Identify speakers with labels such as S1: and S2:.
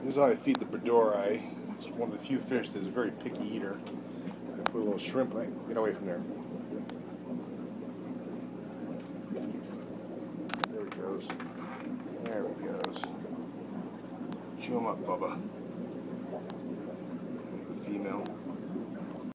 S1: This is how I feed the Breidohri. It's one of the few fish that's a very picky eater. I put a little shrimp. Get away from there. There he goes. There he goes. Chew him up, Bubba. The female.